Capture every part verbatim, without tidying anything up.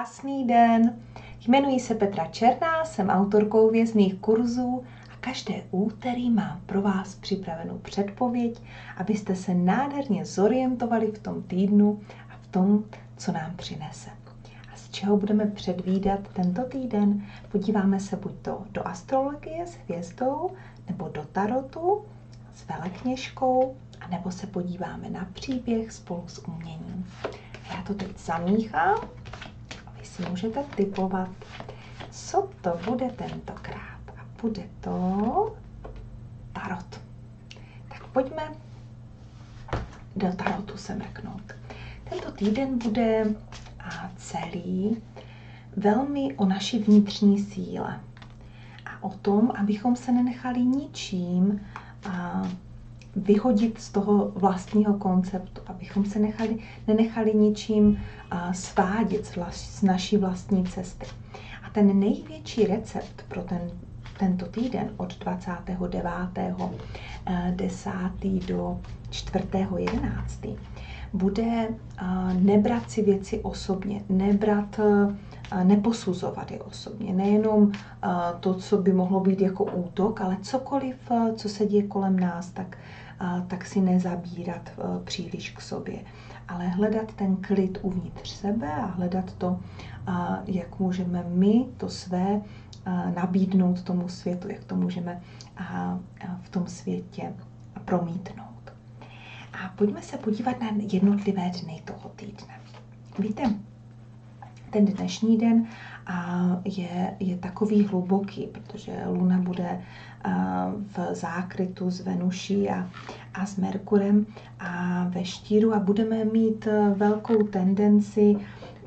Krásný den, jmenuji se Petra Černá, jsem autorkou vězných kurzů a každé úterý mám pro vás připravenou předpověď, abyste se nádherně zorientovali v tom týdnu a v tom, co nám přinese. A z čeho budeme předvídat tento týden? Podíváme se buď to do astrologie s hvězdou, nebo do tarotu s velekněžkou, a nebo se podíváme na příběh spolu s uměním. Já to teď zamíchám a vy si můžete tipovat, co to bude tentokrát. A bude to tarot. Tak pojďme do tarotu se mrknout. Tento týden bude celý velmi o naší vnitřní síle a o tom, abychom se nenechali ničím vyhodit z toho vlastního konceptu, abychom se nechali, nenechali ničím svádět z, vlast, z naší vlastní cesty. A ten největší recept pro ten, tento týden od dvacátého devátého desátého do čtvrtého jedenáctého bude nebrat si věci osobně, nebrat, neposuzovat je osobně. Nejenom to, co by mohlo být jako útok, ale cokoliv, co se děje kolem nás, tak, tak si nezabírat příliš k sobě. Ale hledat ten klid uvnitř sebe a hledat to, jak můžeme my to své nabídnout tomu světu, jak to můžeme v tom světě promítnout. A pojďme se podívat na jednotlivé dny toho týdne. Víte, ten dnešní den je, je takový hluboký, protože Luna bude v zákrytu s Venuší a, a s Merkurem a ve štíru a budeme mít velkou tendenci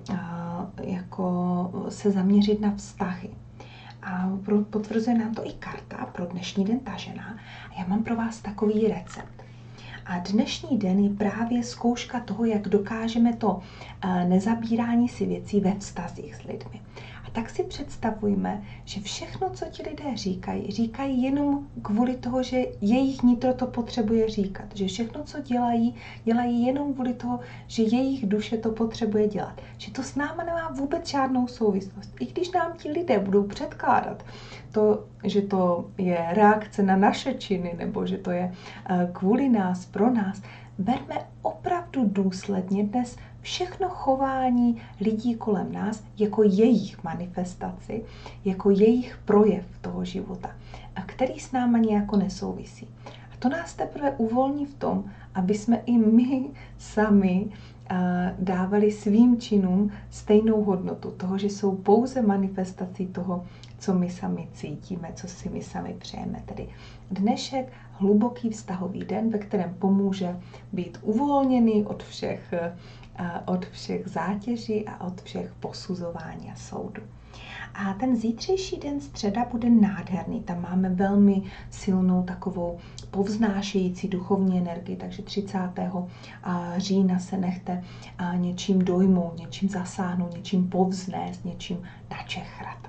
jako se zaměřit na vztahy. A potvrzuje nám to i karta pro dnešní den tažená. A já mám pro vás takový recept. A dnešní den je právě zkouška toho, jak dokážeme to nezabírání si věcí ve vztazích s lidmi. A tak si představujme, že všechno, co ti lidé říkají, říkají jenom kvůli toho, že jejich nitro to potřebuje říkat. Že všechno, co dělají, dělají jenom kvůli toho, že jejich duše to potřebuje dělat. Že to s náma nemá vůbec žádnou souvislost. I když nám ti lidé budou předkládat to, že to je reakce na naše činy, nebo že to je kvůli nás, pro nás, berme opravdu důsledně dnes všechno chování lidí kolem nás jako jejich manifestaci, jako jejich projev toho života, a který s náma nějako nesouvisí. A to nás teprve uvolní v tom, aby jsme i my sami dávali svým činům stejnou hodnotu toho, že jsou pouze manifestací toho, co my sami cítíme, co si my sami přejeme. Tedy dnešek, hluboký vztahový den, ve kterém pomůže být uvolněný od všech, od všech zátěží a od všech posuzování a soudu. A ten zítřejší den středa bude nádherný. Tam máme velmi silnou takovou povznášející duchovní energii, takže třicátého října se nechte něčím dojmout, něčím zasáhnout, něčím povznést, něčím načechrat.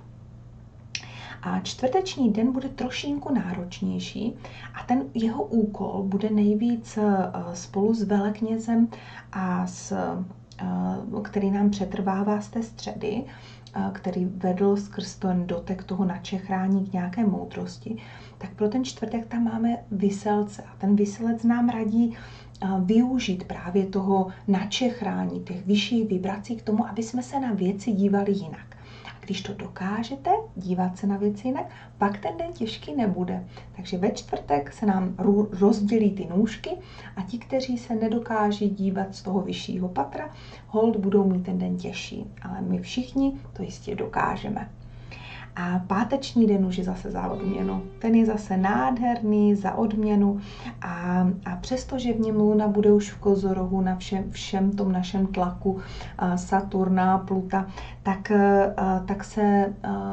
A čtvrteční den bude trošinku náročnější a ten jeho úkol bude nejvíc spolu s veleknězem, a s, který nám přetrvává z té středy, který vedl skrz ten dotek toho načechrání k nějaké moudrosti, tak pro ten čtvrtek tam máme viselce. A ten viselec nám radí využít právě toho načechrání, těch vyšších vibrací k tomu, aby jsme se na věci dívali jinak. Když to dokážete dívat se na věci jinak, pak ten den těžký nebude. Takže ve čtvrtek se nám rozdělí ty nůžky a ti, kteří se nedokáží dívat z toho vyššího patra, hold budou mít ten den těžší. Ale my všichni to jistě dokážeme. A páteční den už je zase za odměnu. Ten je zase nádherný za odměnu a, a přestože v něm Luna bude už v kozorohu na všem, všem tom našem tlaku Saturna, Pluta, tak, tak se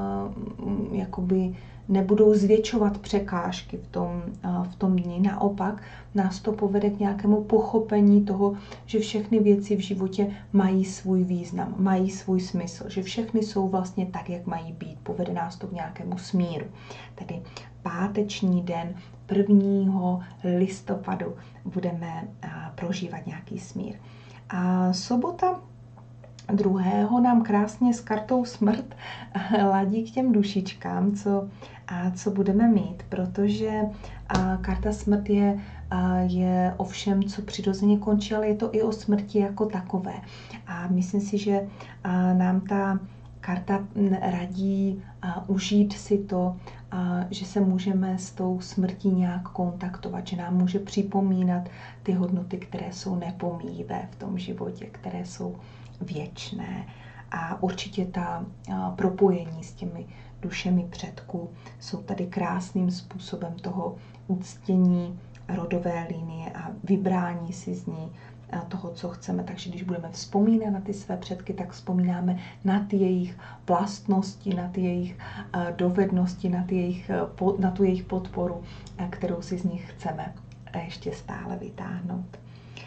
jakoby nebudou zvětšovat překážky v tom, v tom dni. Naopak nás to povede k nějakému pochopení toho, že všechny věci v životě mají svůj význam, mají svůj smysl, že všechny jsou vlastně tak, jak mají být. Povede nás to k nějakému smíru. Tedy páteční den prvního listopadu budeme prožívat nějaký smír. A sobota druhého nám krásně s kartou smrt ladí k těm dušičkám, co, a co budeme mít, protože a karta smrt je, a je o všem, co přirozeně končí, ale je to i o smrti jako takové. A myslím si, že a nám ta karta radí a užít si to, a že se můžeme s tou smrtí nějak kontaktovat, že nám může připomínat ty hodnoty, které jsou nepomíjivé v tom životě, které jsou věčné. A určitě ta propojení s těmi dušemi předků jsou tady krásným způsobem toho uctění rodové linie a vybrání si z ní toho, co chceme. Takže když budeme vzpomínat na ty své předky, tak vzpomínáme na ty jejich vlastnosti, na ty jejich dovednosti, na, ty jejich, na tu jejich podporu, kterou si z nich chceme ještě stále vytáhnout.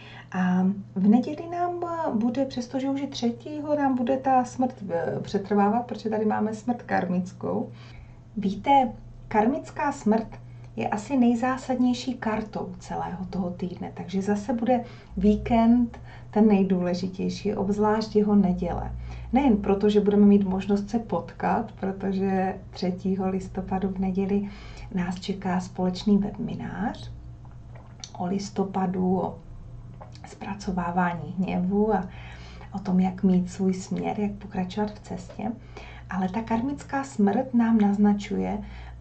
A v neděli nám bude, přestože už je třetího, nám bude ta smrt přetrvávat, protože tady máme smrt karmickou. Víte, karmická smrt je asi nejzásadnější kartou celého toho týdne, takže zase bude víkend ten nejdůležitější, obzvlášť jeho neděle. Nejen proto, že budeme mít možnost se potkat, protože třetího listopadu v neděli nás čeká společný webinář o listopadu, o zpracovávání hněvu a o tom, jak mít svůj směr, jak pokračovat v cestě. Ale ta karmická smrt nám naznačuje,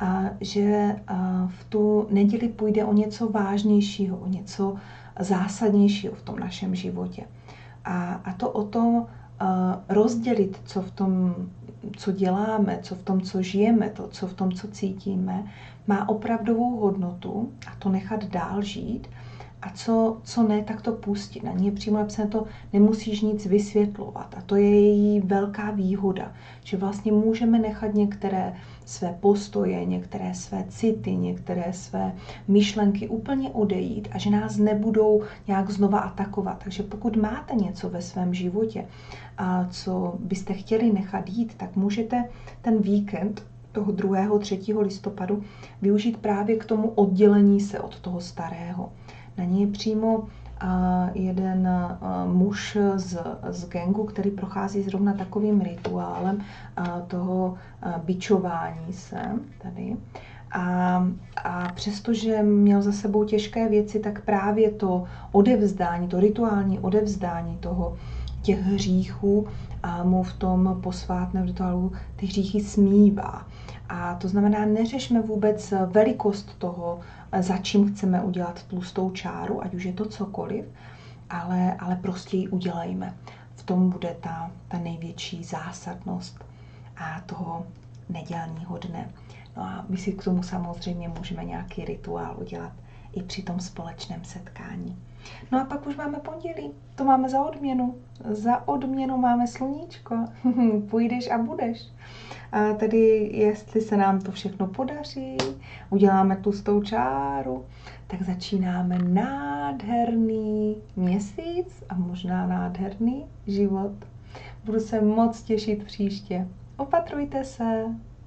že v tu neděli půjde o něco vážnějšího, o něco zásadnějšího v tom našem životě. A, a to o tom rozdělit, co v tom, co děláme, co v tom, co žijeme, to, co v tom, co cítíme, má opravdovou hodnotu a to nechat dál žít. A co, co ne, tak to pustit. Na ní je přímo napsané to, nemusíš nic vysvětlovat. A to je její velká výhoda, že vlastně můžeme nechat některé své postoje, některé své city, některé své myšlenky úplně odejít a že nás nebudou nějak znova atakovat. Takže pokud máte něco ve svém životě, a co byste chtěli nechat jít, tak můžete ten víkend toho druhého třetího listopadu využít právě k tomu oddělení se od toho starého. Na ní je přímo jeden muž z, z gangu, který prochází zrovna takovým rituálem toho bičování se tady. A, a přestože měl za sebou těžké věci, tak právě to odevzdání, to rituální odevzdání toho, těch hříchů a mu v tom posvátném rituálu ty hříchy smívá. A to znamená, neřešme vůbec velikost toho, za čím chceme udělat tlustou čáru, ať už je to cokoliv, ale, ale prostě ji udělejme. V tom bude ta, ta největší zásadnost a toho nedělního dne. No a my si k tomu samozřejmě můžeme nějaký rituál udělat i při tom společném setkání. No a pak už máme pondělí, to máme za odměnu. Za odměnu máme sluníčko. Půjdeš a budeš. A tedy jestli se nám to všechno podaří, uděláme tlustou čáru, tak začínáme nádherný měsíc a možná nádherný život. Budu se moc těšit příště. Opatrujte se.